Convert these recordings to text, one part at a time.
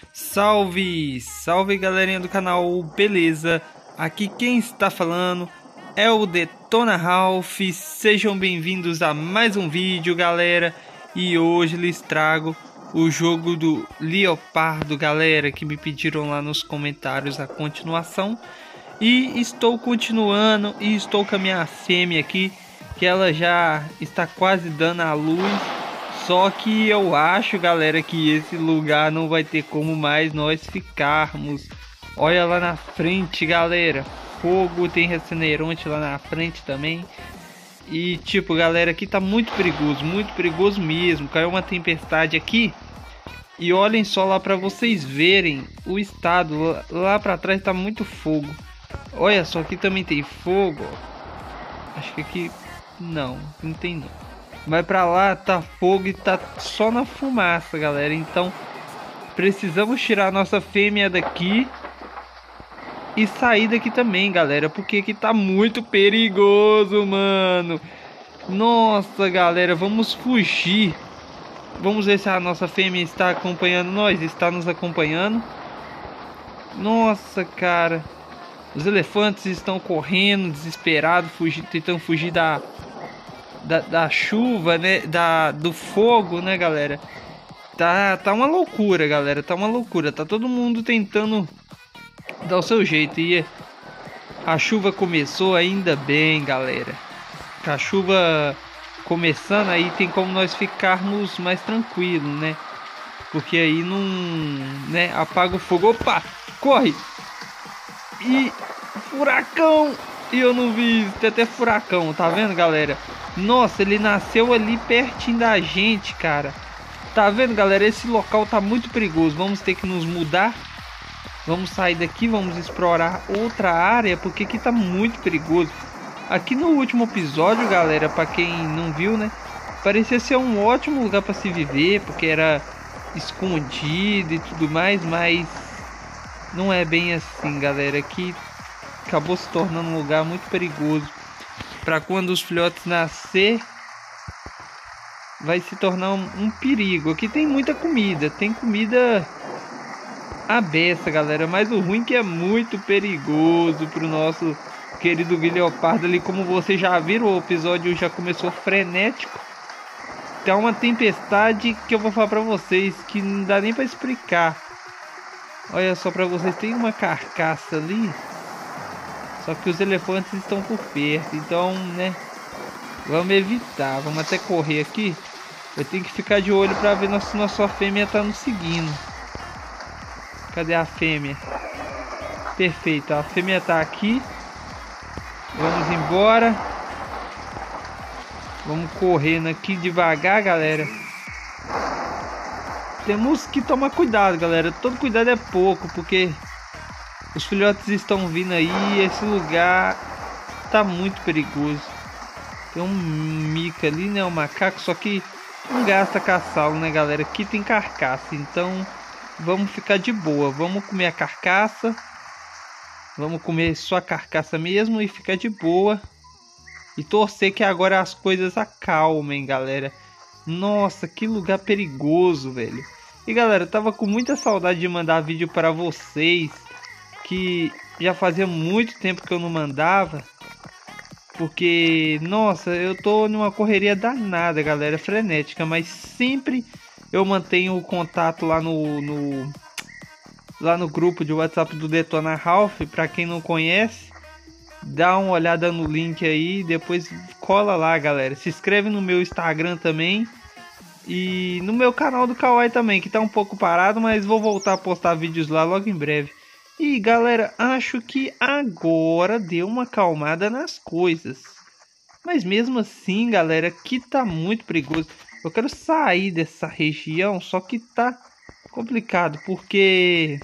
Salve, salve galerinha do canal, beleza? Aqui quem está falando é o Detona Ralph. Sejam bem-vindos a mais um vídeo, galera. E hoje lhes trago o jogo do Leopardo, galera, que me pediram lá nos comentários a continuação. E estou continuando e estou com a minha fêmea aqui, que ela já está quase dando a luz. Só que eu acho, galera, que esse lugar não vai ter como mais nós ficarmos. Olha lá na frente, galera. Fogo, tem recineronte lá na frente também. E tipo, galera, aqui tá muito perigoso mesmo. Caiu uma tempestade aqui. E olhem só lá pra vocês verem o estado. Lá pra trás tá muito fogo. Olha só, aqui também tem fogo. Acho que aqui não tem não. Mas pra lá tá fogo e tá só na fumaça, galera. Então precisamos tirar a nossa fêmea daqui e sair daqui também, galera, porque aqui tá muito perigoso, mano. Nossa, galera, vamos fugir. Vamos ver se a nossa fêmea está acompanhando nós. Está nos acompanhando. Nossa, cara. Os elefantes estão correndo, desesperados, tentando fugir da chuva, né? Do fogo, né, galera? Tá uma loucura, galera. Tá uma loucura. Tá todo mundo tentando dar o seu jeito. E a chuva começou, ainda bem, galera. A chuva começando aí tem como nós ficarmos mais tranquilos, né? Porque aí não, né? Apaga o fogo. Opa! Corre! E furacão! E eu não vi, tem até furacão, tá vendo, galera? Nossa, ele nasceu ali pertinho da gente, cara. Tá vendo, galera? Esse local tá muito perigoso. Vamos ter que nos mudar. Vamos sair daqui, vamos explorar outra área, porque aqui tá muito perigoso. Aqui no último episódio, galera, pra quem não viu, né? Parecia ser um ótimo lugar pra se viver, porque era escondido e tudo mais, mas não é bem assim, galera. Aqui acabou se tornando um lugar muito perigoso. Para quando os filhotes nascer, vai se tornar um perigo. Aqui tem muita comida, tem comida à beça, galera. Mas o ruim é que é muito perigoso pro nosso querido Leopardo ali. Como vocês já viram, o episódio já começou frenético. Tem uma tempestade que eu vou falar para vocês que não dá nem para explicar. Olha só para vocês, tem uma carcaça ali. Só que os elefantes estão por perto, então, né, vamos evitar. Vamos até correr aqui. Eu tenho que ficar de olho para ver se nossa fêmea tá nos seguindo. Cadê a fêmea? Perfeito, a fêmea tá aqui. Vamos embora. Vamos correndo aqui devagar, galera. Temos que tomar cuidado, galera. Todo cuidado é pouco, porque os filhotes estão vindo aí e esse lugar tá muito perigoso. Tem um mica ali, né? Um macaco, só que não gasta caçá-lo, né, galera? Aqui tem carcaça, então vamos ficar de boa. Vamos comer a carcaça. Vamos comer só a carcaça mesmo e ficar de boa. E torcer que agora as coisas acalmem, galera. Nossa, que lugar perigoso, velho. E galera, eu tava com muita saudade de mandar vídeo para vocês, que já fazia muito tempo que eu não mandava, porque, nossa, eu tô numa correria danada, galera, frenética, mas sempre eu mantenho o contato lá no grupo de WhatsApp do Detona Ralph. Pra quem não conhece, dá uma olhada no link aí, depois cola lá, galera. Se inscreve no meu Instagram também e no meu canal do Kawaii também, que tá um pouco parado, mas vou voltar a postar vídeos lá logo em breve. E galera, acho que agora deu uma acalmada nas coisas. Mas mesmo assim, galera, aqui tá muito perigoso. Eu quero sair dessa região, só que tá complicado, porque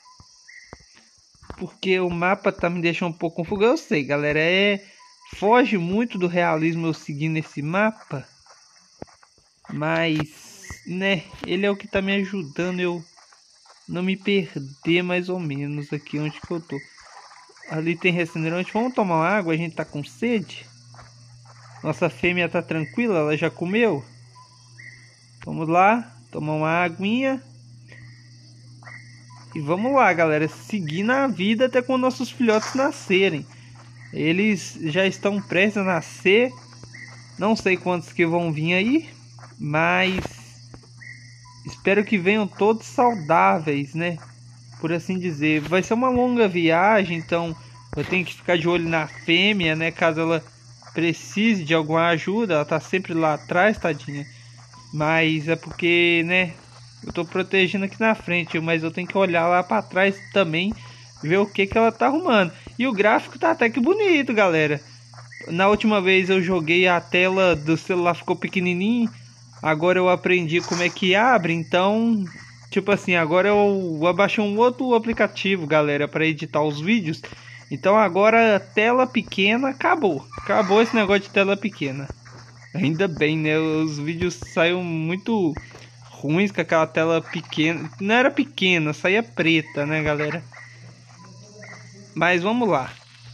o mapa tá me deixando um pouco confuso. Eu sei, galera, foge muito do realismo eu seguindo esse mapa. Mas, né, ele é o que tá me ajudando eu não me perder mais ou menos aqui onde que eu tô. Ali tem recineronte. Vamos tomar uma água, a gente tá com sede. Nossa fêmea tá tranquila, ela já comeu. Vamos lá, tomar uma aguinha. E vamos lá, galera, seguir na vida até quando nossos filhotes nascerem. Eles já estão prestes a nascer. Não sei quantos que vão vir aí, mas espero que venham todos saudáveis, né? Por assim dizer. Vai ser uma longa viagem, então eu tenho que ficar de olho na fêmea, né? Caso ela precise de alguma ajuda, ela tá sempre lá atrás, tadinha. Mas é porque, né? Eu tô protegendo aqui na frente, mas eu tenho que olhar lá pra trás também, ver o que ela tá arrumando. E o gráfico tá até que bonito, galera. Na última vez eu joguei, a tela do celular ficou pequenininho. Agora eu aprendi como é que abre, então, tipo assim, agora eu abaixei um outro aplicativo, galera, para editar os vídeos. Então agora tela pequena, acabou. Acabou esse negócio de tela pequena. Ainda bem, né? Os vídeos saíram muito ruins com aquela tela pequena. Não era pequena, saía preta, né, galera? Mas vamos lá.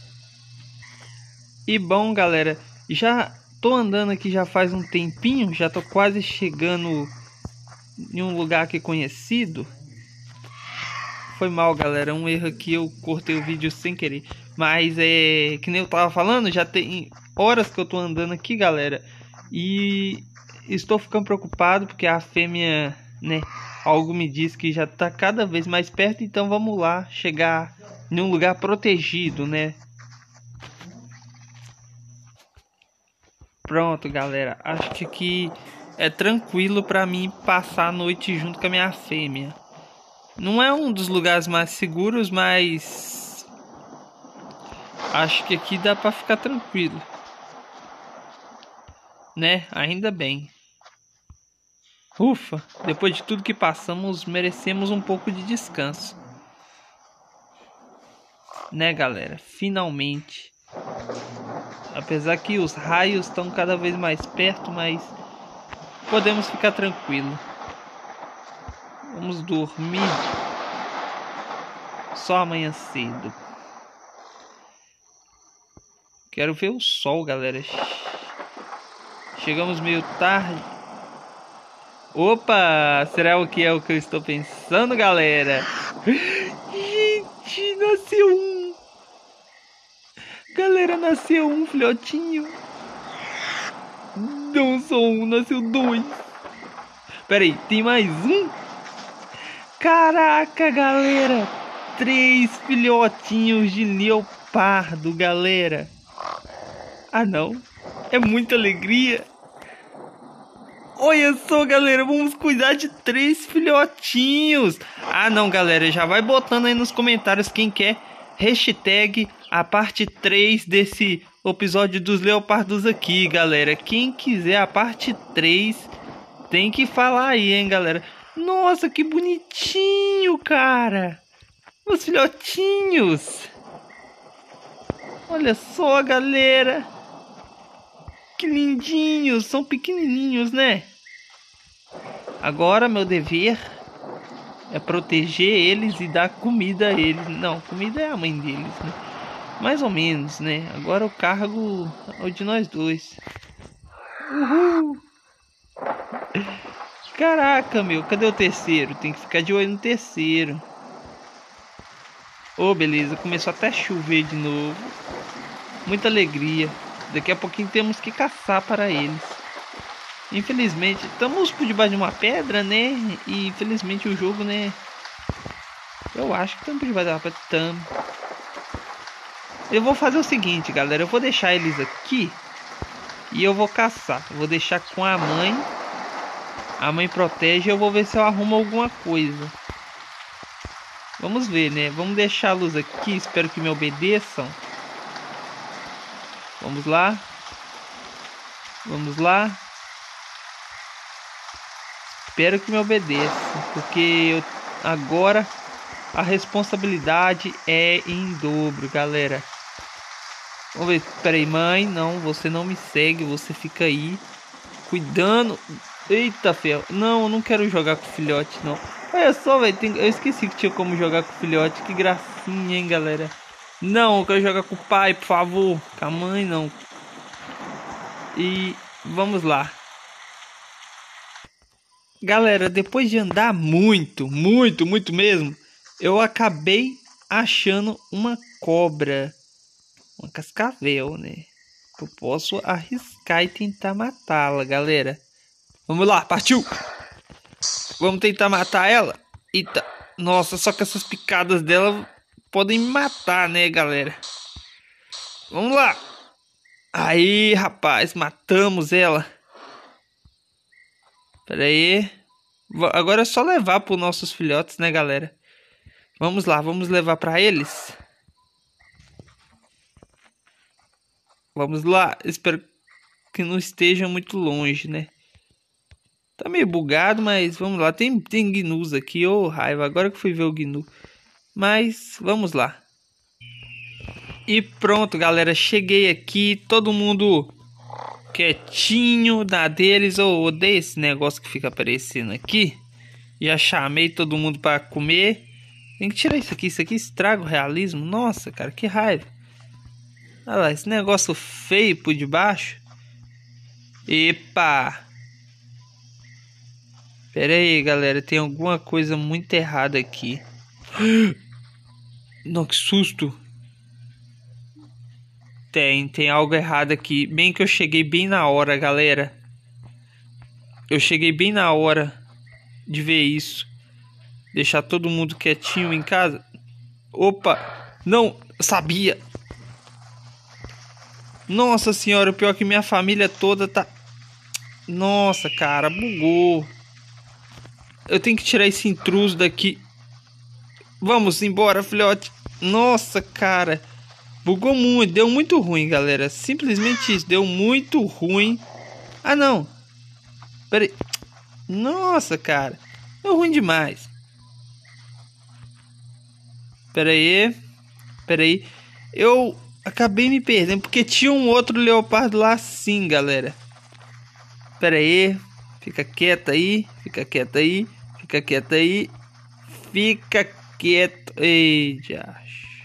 E bom, galera, já tô andando aqui já faz um tempinho, já tô quase chegando em um lugar aqui conhecido. Foi mal, galera, um erro aqui, eu cortei o vídeo sem querer. Mas que nem eu tava falando, já tem horas que eu tô andando aqui, galera. E estou ficando preocupado porque a fêmea, né, algo me diz que já tá cada vez mais perto. Então vamos lá, chegar em um lugar protegido, né. Pronto, galera, acho que aqui é tranquilo pra mim passar a noite junto com a minha fêmea. Não é um dos lugares mais seguros, mas acho que aqui dá pra ficar tranquilo, né? Ainda bem. Ufa, depois de tudo que passamos, merecemos um pouco de descanso, né, galera? Finalmente. Apesar que os raios estão cada vez mais perto, mas podemos ficar tranquilo. Vamos dormir só amanhã cedo. Quero ver o sol, galera. Chegamos meio tarde. Opa, será o que é o que eu estou pensando, galera? Gente, nasceu um. Galera, nasceu um filhotinho. Não só um, nasceu dois. Pera aí, tem mais um? Caraca, galera. 3 filhotinhos de leopardo, galera. Ah, não. É muita alegria. Olha só, galera. Vamos cuidar de 3 filhotinhos. Ah, não, galera. Já vai botando aí nos comentários quem quer. Hashtag a parte 3 desse episódio dos leopardos aqui, galera. Quem quiser a parte 3 tem que falar aí, hein, galera. Nossa, que bonitinho, cara. Os filhotinhos. Olha só, galera. Que lindinhos. São pequenininhos, né? Agora meu dever é proteger eles e dar comida a eles. Não, comida é a mãe deles, né? Mais ou menos, né? Agora o cargo é o de nós dois. Uhul. Caraca, meu. Cadê o terceiro? Tem que ficar de olho no terceiro. Oh, beleza. Começou até a chover de novo. Muita alegria. Daqui a pouquinho temos que caçar para eles. Infelizmente, estamos por debaixo de uma pedra, né? E infelizmente o jogo, né? Eu acho que estamos por debaixo de uma pedra. Tamo. Eu vou fazer o seguinte, galera. Eu vou deixar eles aqui e eu vou caçar. Eu vou deixar com a mãe. A mãe protege e eu vou ver se eu arrumo alguma coisa. Vamos ver, né? Vamos deixar a luz aqui. Espero que me obedeçam. Vamos lá. Vamos lá. Espero que me obedeçam. Porque agora a responsabilidade é em dobro, galera. Vamos ver. Espera aí, mãe. Não, você não me segue. Você fica aí cuidando. Eita, ferro. Não, eu não quero jogar com o filhote, não. Olha só, velho. Eu esqueci que tinha como jogar com o filhote. Que gracinha, hein, galera. Não, eu quero jogar com o pai, por favor. Com a mãe, não. E vamos lá. Galera, depois de andar muito mesmo, Eu acabei achando uma cobra. Uma cascavel, né? Eu posso arriscar e tentar matá-la, galera. Vamos lá, partiu! Vamos tentar matar ela? Eita, nossa, só que essas picadas dela podem me matar, né, galera? Vamos lá! Aí, rapaz, matamos ela. Pera aí. Agora é só levar para os nossos filhotes, né, galera? Vamos lá, vamos levar para eles. Vamos lá, espero que não esteja muito longe, né? Tá meio bugado, mas vamos lá. Tem gnus aqui, ô raiva. Agora que fui ver o gnu. Mas vamos lá. E pronto, galera. Cheguei aqui. Todo mundo quietinho na deles. Eu odeio esse negócio que fica aparecendo aqui. Já chamei todo mundo para comer. Tem que tirar isso aqui. Isso aqui estraga o realismo. Nossa, cara, que raiva. Olha lá, esse negócio feio por debaixo. Epa! Pera aí, galera, tem alguma coisa muito errada aqui. Não, que susto. Tem algo errado aqui. Bem que eu cheguei bem na hora, galera. Eu cheguei bem na hora de ver isso. Deixar todo mundo quietinho em casa. Opa, não, sabia. Nossa senhora, o pior é que minha família toda tá... Nossa, cara, bugou. Eu tenho que tirar esse intruso daqui. Vamos embora, filhote. Nossa, cara. Bugou muito. Deu muito ruim, galera. Simplesmente isso. Deu muito ruim. Ah, não. Pera aí. Nossa, cara. Deu ruim demais. Pera aí. Pera aí. Eu acabei me perdendo. Porque tinha um outro leopardo lá sim, galera. Pera aí. Fica quieto aí. Fica quieto aí. Fica quieto aí. Fica quieto. Ei, já.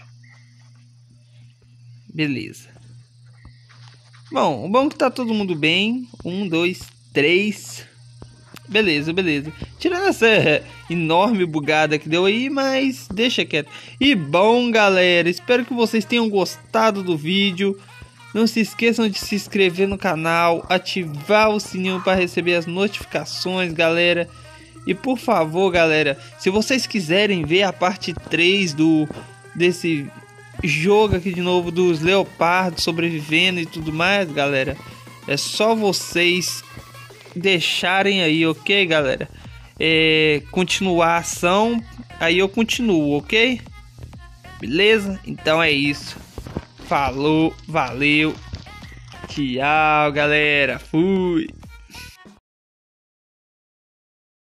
Beleza. Bom, o bom é que tá todo mundo bem. 1, 2, 3. Beleza, beleza. Tirando essa enorme bugada que deu aí, mas deixa quieto. E bom, galera, espero que vocês tenham gostado do vídeo. Não se esqueçam de se inscrever no canal, ativar o sininho para receber as notificações, galera. E por favor, galera, se vocês quiserem ver a parte 3 desse jogo aqui de novo dos leopardos sobrevivendo e tudo mais, galera, é só vocês deixarem aí, ok, galera? Continuar a ação, aí eu continuo, ok? Beleza? Então é isso. Falou, valeu, tchau, galera, fui.